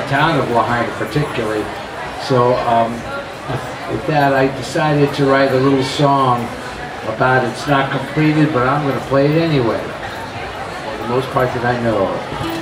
town of Lahaina particularly. So with that, I decided to write a little song about it's not completed, but I'm going to play it anyway, for the most part that I know of.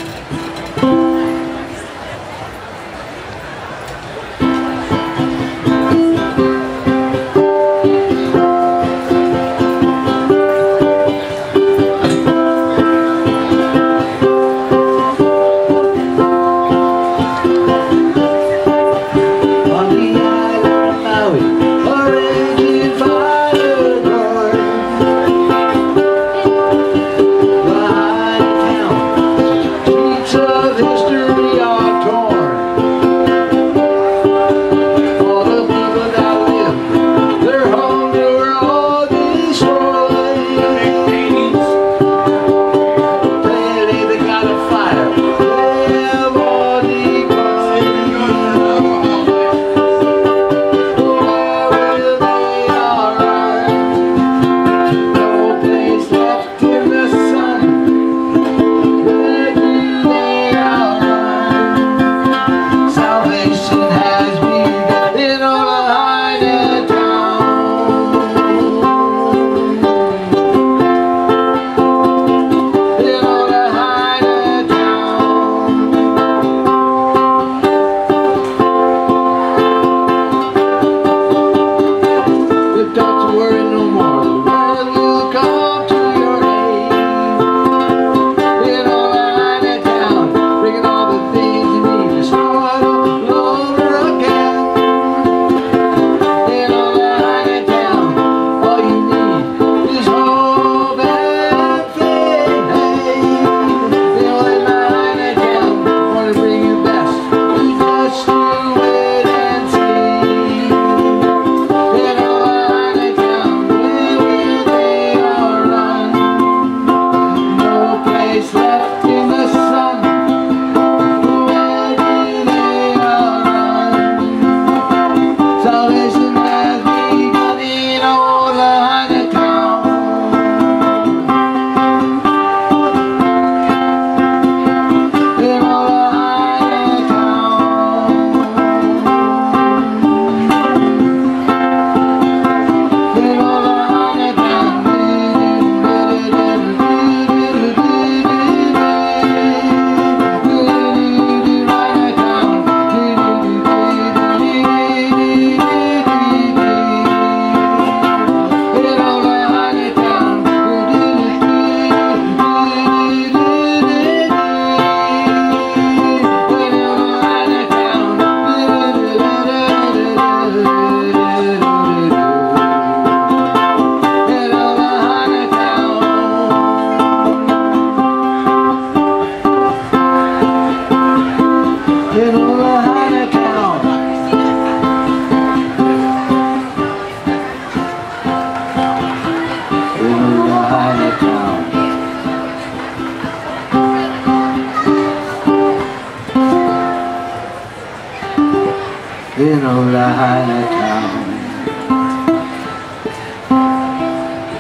In Lahaina Town.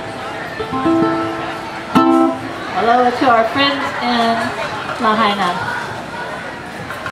Hello to our friends in Lahaina.